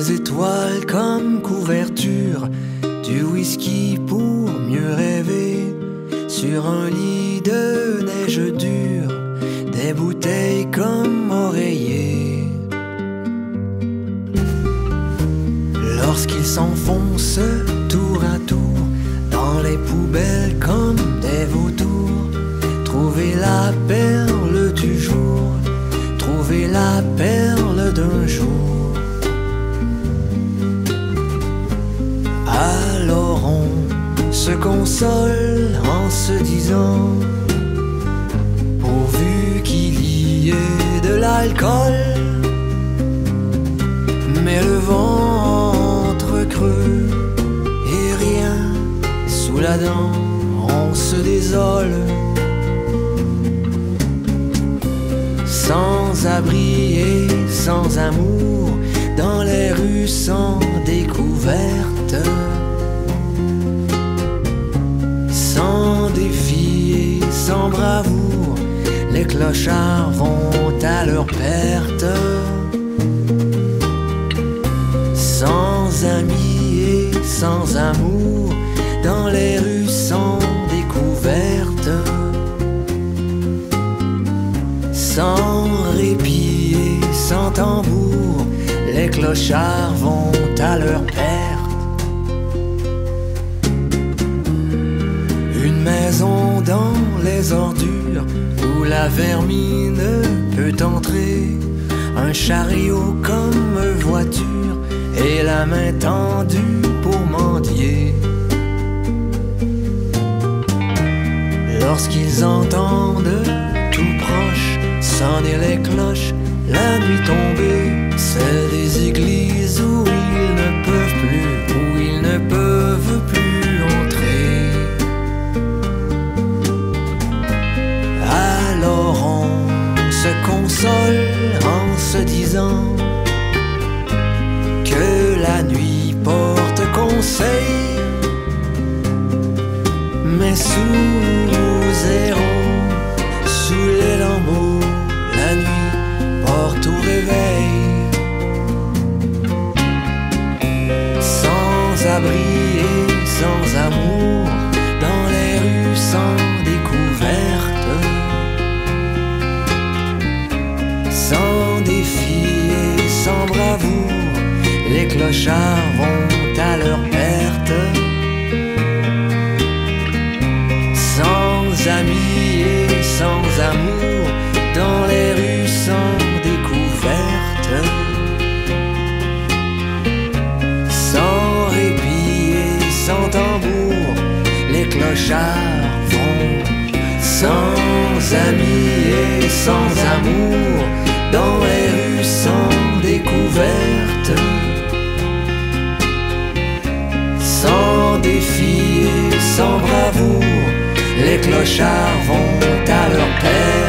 des étoiles comme couverture, du whisky pour mieux rêver, sur un lit de neige dure, des bouteilles comme oreillers. Lorsqu'ils s'enfoncent tour à tour dans les poubelles comme des vautours, trouver la perle du jour, trouver la perle d'un jour. Alors on se console en se disant, pourvu qu'il y ait de l'alcool, mais le ventre creux et rien sous la dent, on se désole. Sans abri et sans amour, dans les rues sans découverte, sans défi et sans bravoure, les clochards vont à leur perte. Sans amis et sans amour, dans les rues sans découverte, sans répit et sans tambour, les clochards vont à leur perte. Une maison dans les ordures où la vermine peut entrer, un chariot comme voiture et la main tendue pour mendier. Lorsqu'ils entendent tout proche sonner les cloches, la nuit tombée, celle des églises où ils ne peuvent plus, où ils ne peuvent plus entrer. Alors on se console en se disant que la nuit porte conseil, mais sous zéro, sous les lambeaux, la nuit porte au réveil. Sans abri et sans amour, dans les rues sans découverte, sans défi et sans bravoure, les clochards vont à leur perte. Sans amis et sans amour, dans les rues sans découverte, sans répit et sans tambour, les clochards vont. Sans amis et sans amour, dans les rues sans découverte, sans défi et sans bravoure, les clochards vont à leur perte.